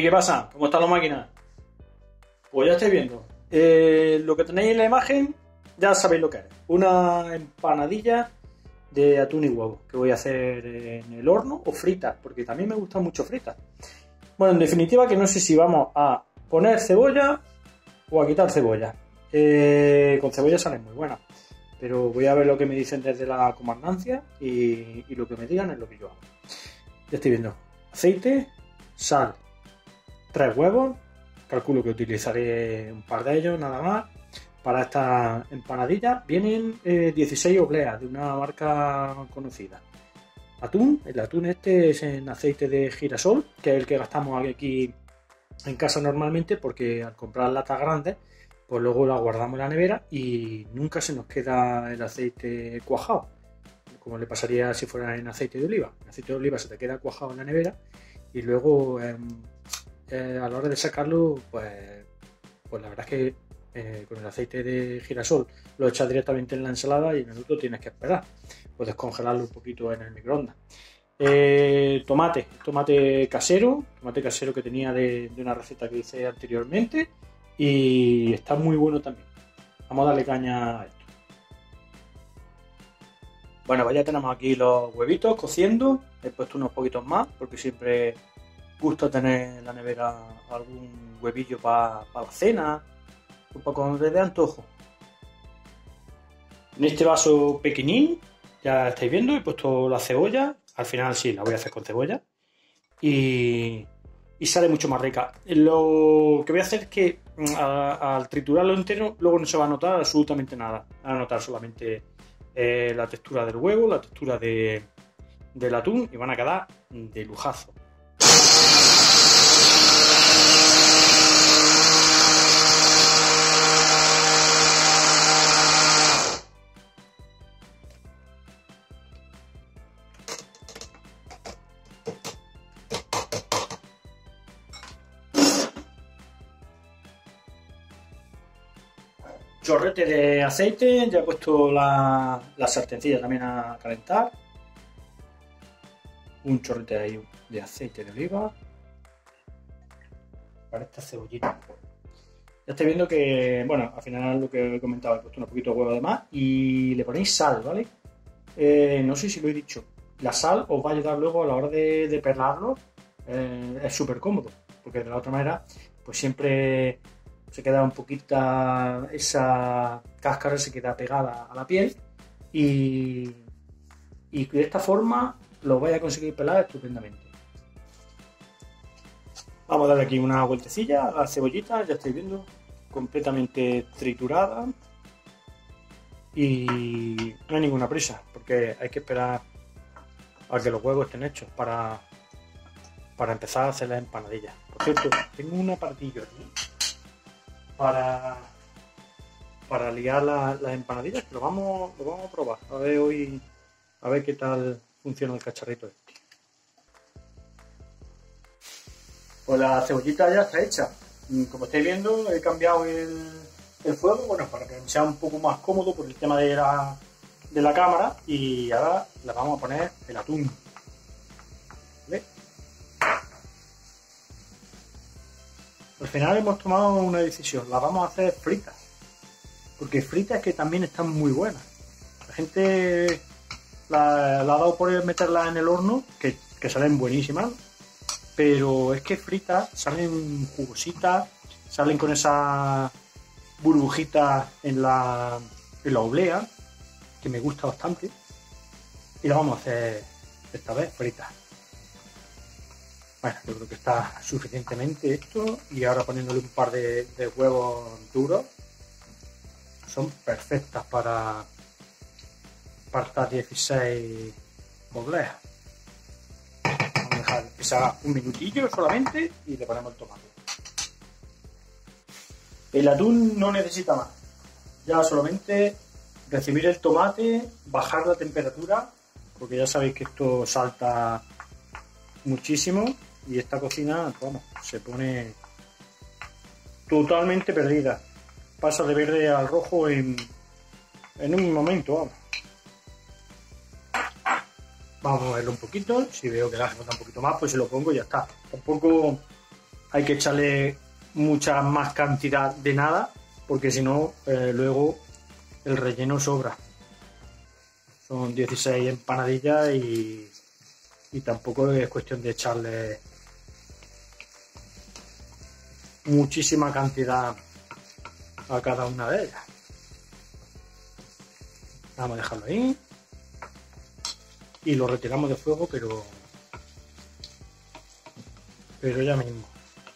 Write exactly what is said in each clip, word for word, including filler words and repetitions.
¿qué pasa? ¿Cómo está la máquina? Pues ya estáis viendo. Eh, lo que tenéis en la imagen, ya sabéis lo que es. Una empanadilla de atún y huevo, que voy a hacer en el horno o fritas, porque también me gustan mucho fritas. Bueno, en definitiva, que no sé si vamos a poner cebolla o a quitar cebolla. Eh, con cebolla salen muy buenas, pero voy a ver lo que me dicen desde la comandancia y, y lo que me digan es lo que yo hago. Ya estoy viendo. Aceite, sal, tres huevos. Calculo que utilizaré un par de ellos nada más. Para esta empanadilla vienen eh, dieciséis obleas de una marca conocida. Atún, el atún este es en aceite de girasol, que es el que gastamos aquí en casa normalmente, porque al comprar latas grandes, pues luego la guardamos en la nevera y nunca se nos queda el aceite cuajado, como le pasaría si fuera en aceite de oliva. El aceite de oliva se te queda cuajado en la nevera y luego eh, eh, a la hora de sacarlo, pues, pues la verdad es que eh, con el aceite de girasol lo echas directamente en la ensalada y en el otro tienes que esperar. Puedes congelarlo un poquito en el microondas. Eh, tomate, tomate casero, tomate casero que tenía de, de una receta que hice anteriormente y está muy bueno también. Vamos a darle caña a esto. Bueno, pues ya tenemos aquí los huevitos cociendo. He puesto unos poquitos más porque siempre gusta tener en la nevera algún huevillo para pa la cena o para cuando te dé antojo. En este vaso pequeñín, ya estáis viendo, he puesto la cebolla. Al final sí, la voy a hacer con cebolla. Y, y sale mucho más rica. Lo que voy a hacer es que a, al triturarlo entero, luego no se va a notar absolutamente nada. Va a notar solamente eh, la textura del huevo, la textura de, del atún y van a quedar de lujazo. Chorrete de aceite, ya he puesto la, la sartencilla también a calentar. Un chorrete ahí de aceite de oliva. Para esta cebollita. Ya estáis viendo que, bueno, al final lo que he comentado, he puesto un poquito de huevo de más y le ponéis sal, ¿vale? Eh, no sé si lo he dicho. La sal os va a ayudar luego a la hora de, de pelarlo. Eh, es súper cómodo, porque de la otra manera, pues siempre se queda un poquito, esa cáscara se queda pegada a la piel y, y de esta forma lo vais a conseguir pelar estupendamente. Vamos a darle aquí una vueltecilla a la cebollita, ya estáis viendo, completamente triturada y no hay ninguna prisa porque hay que esperar a que los huevos estén hechos para, para empezar a hacer las empanadillas. Por cierto, tengo un apartillo aquí para, para liar las la empanadillas, que lo vamos, lo vamos a probar, a ver hoy, a ver qué tal funciona el cacharrito este. Pues la cebollita ya está hecha. Como estáis viendo, he cambiado el, el fuego, bueno, para que sea un poco más cómodo por el tema de la, de la cámara, y ahora le vamos a poner el atún. ¿Vale? Al final hemos tomado una decisión, las vamos a hacer fritas, porque fritas que también están muy buenas. La gente la, la ha dado por meterlas en el horno, que, que salen buenísimas, pero es que fritas salen jugositas, salen con esa burbujita en la, en la oblea, que me gusta bastante, y la vamos a hacer esta vez fritas. Bueno, yo creo que está suficientemente esto y ahora poniéndole un par de, de huevos duros. Son perfectas para, para estas dieciséis obleas. Vamos a dejar que se haga un minutillo solamente y le ponemos el tomate. El atún no necesita más. Ya solamente recibir el tomate, bajar la temperatura, porque ya sabéis que esto salta muchísimo. Y esta cocina, vamos, se pone totalmente perdida. Pasa de verde al rojo en, en un momento, vamos. Vamos a moverlo un poquito. Si veo que le hace falta un poquito más, pues se lo pongo y ya está. Tampoco hay que echarle mucha más cantidad de nada, porque si no, eh, luego el relleno sobra. Son dieciséis empanadillas y, y tampoco es cuestión de echarle muchísima cantidad a cada una de ellas. Vamos a dejarlo ahí y lo retiramos de fuego, pero pero ya mismo.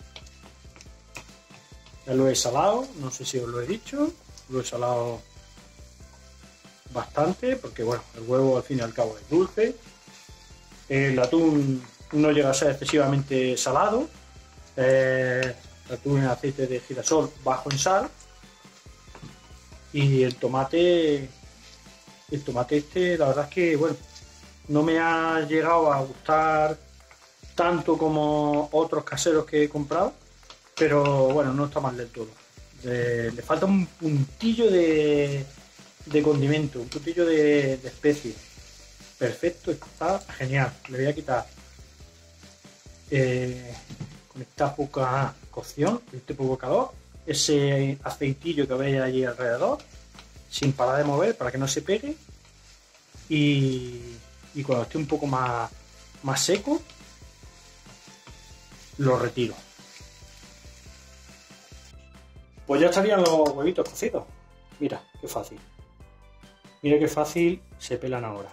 Ya lo he salado, no sé si os lo he dicho, lo he salado bastante porque bueno, el huevo al fin y al cabo es dulce. El atún no llega a ser excesivamente salado. Eh, atún en aceite de girasol bajo en sal. Y el tomate, el tomate este, la verdad es que bueno, no me ha llegado a gustar tanto como otros caseros que he comprado, pero bueno, no está mal del todo. Le, le falta un puntillo de, de condimento, un puntillo de, de especie. Perfecto, está genial. Le voy a quitar eh, con esta poca cocción, este poco calor, ese aceitillo que veis allí alrededor, sin parar de mover para que no se pegue. Y, y cuando esté un poco más, más seco, lo retiro. Pues ya estarían los huevitos cocidos. Mira, qué fácil. Mira qué fácil se pelan ahora.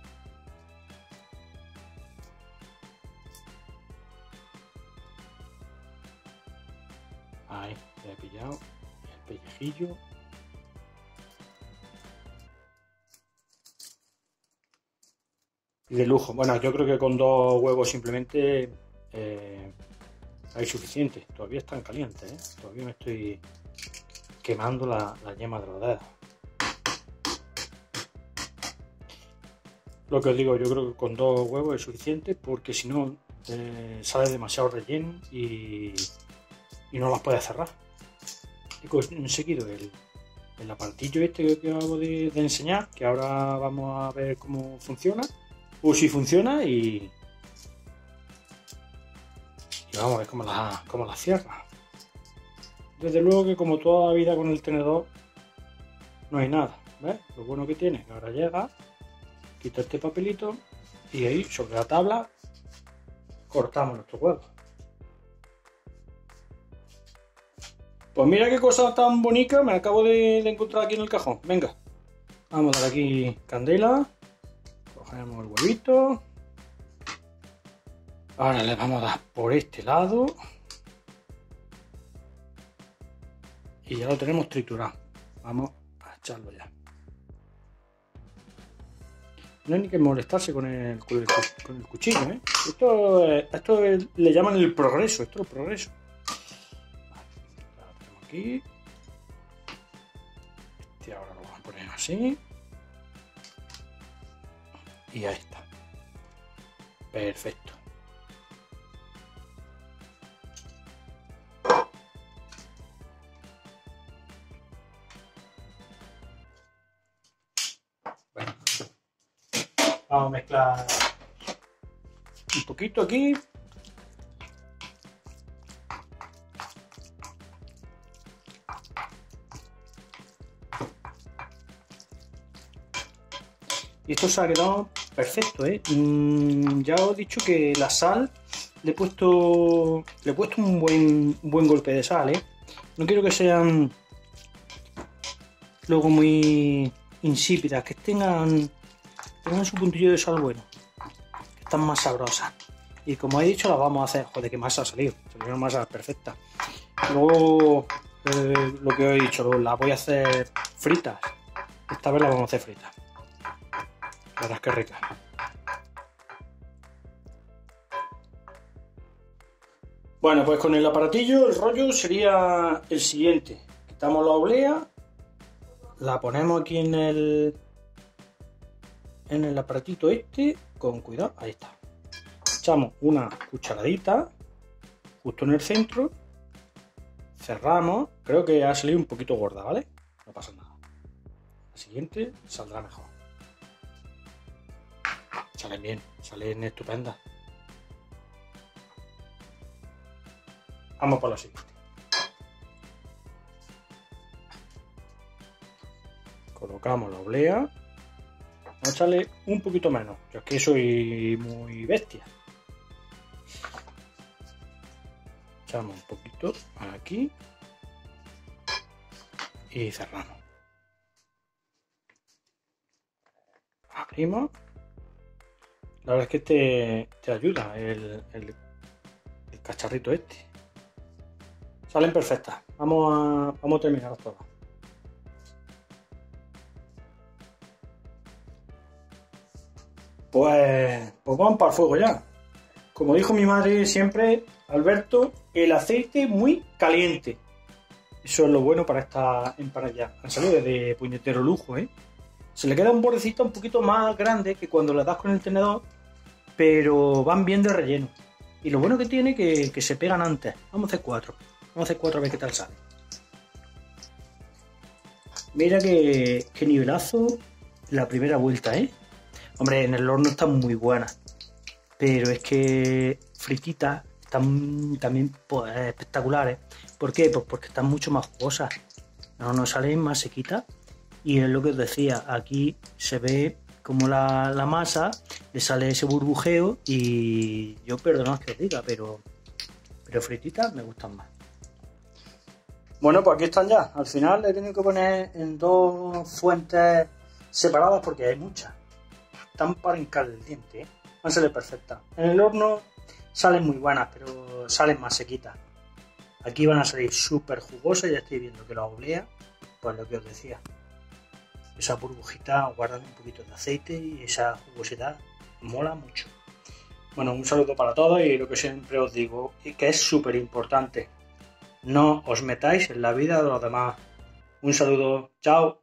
Ahí, ya he pillado el pellejillo. Y de lujo. Bueno, yo creo que con dos huevos simplemente eh, hay suficiente. Todavía están calientes, ¿eh? Todavía me estoy quemando la, la yema de los dedos. Lo que os digo, yo creo que con dos huevos es suficiente, porque si no eh, sale demasiado relleno y, y no las puedes cerrar. He conseguido el, el aparatillo este que acabo de, de enseñar, que ahora vamos a ver cómo funciona, o si funciona, y, y vamos a ver cómo la, cómo la cierra. Desde luego que como toda la vida con el tenedor no hay nada, ¿ves? Lo bueno que tiene, que ahora llega, quita este papelito y ahí sobre la tabla cortamos nuestro huevo. Pues mira qué cosa tan bonita me acabo de, de encontrar aquí en el cajón. Venga, vamos a dar aquí candela, cogemos el huevito, ahora le vamos a dar por este lado y ya lo tenemos triturado. Vamos a echarlo ya. No hay ni que molestarse con el, con el, con el cuchillo, ¿eh? Esto, esto es, le llaman el progreso, esto es el progreso. Vale, lo tenemos aquí. Este ahora lo vamos a poner así. Y ahí está. Perfecto. Bueno. Vamos a mezclar un poquito aquí. Y esto se ha quedado perfecto, ¿eh? Mm, ya os he dicho que la sal le he puesto, le he puesto un buen, un buen golpe de sal, ¿eh? No quiero que sean luego muy insípidas, que tengan, tengan su puntillo de sal bueno, que están más sabrosas. Y como he dicho, las vamos a hacer. Joder, qué masa ha salido. Salieron masas perfectas. Luego, eh, lo que os he dicho, las voy a hacer fritas. Esta vez las vamos a hacer fritas. Verás qué rica. Bueno, pues con el aparatillo el rollo sería el siguiente. Quitamos la oblea, la ponemos aquí en el en el aparatito este, con cuidado, ahí está. Echamos una cucharadita justo en el centro, cerramos. Creo que ha salido un poquito gorda, ¿vale? No pasa nada. La siguiente saldrá mejor. Salen bien, salen estupendas. Vamos por la siguiente. Colocamos la oblea. Vamos a echarle un poquito menos. Yo es que soy muy bestia. Echamos un poquito aquí. Y cerramos. Abrimos. La verdad es que te, te ayuda el, el, el cacharrito este. Salen perfectas. Vamos a, vamos a terminar todas. Pues, pues vamos para el fuego ya. Como dijo mi madre siempre, Alberto, el aceite muy caliente. Eso es lo bueno para esta empanada. Han salido de puñetero lujo, ¿eh? Se le queda un bordecito un poquito más grande que cuando le das con el tenedor, pero van bien de relleno. Y lo bueno que tiene que, que se pegan antes. Vamos a hacer cuatro. Vamos a hacer cuatro a ver qué tal sale. Mira que, que nivelazo la primera vuelta, ¿eh? Hombre, en el horno están muy buenas. Pero es que frititas están también pues, espectaculares. ¿Por qué? Pues porque están mucho más jugosas. No nos salen más sequitas. Y es lo que os decía, aquí se ve como la, la masa le sale ese burbujeo y yo perdonad que os diga, pero, pero frititas me gustan más. Bueno, pues aquí están ya. Al final he tenido que poner en dos fuentes separadas porque hay muchas. Están para hincar el diente, ¿eh? Van a salir perfectas. En el horno salen muy buenas, pero salen más sequitas. Aquí van a salir súper jugosas. Ya estoy viendo que la oblea, pues lo que os decía. Esa burbujita guardan un poquito de aceite y esa jugosidad mola mucho. Bueno, un saludo para todos y lo que siempre os digo, y que es súper importante, no os metáis en la vida de los demás. Un saludo, chao.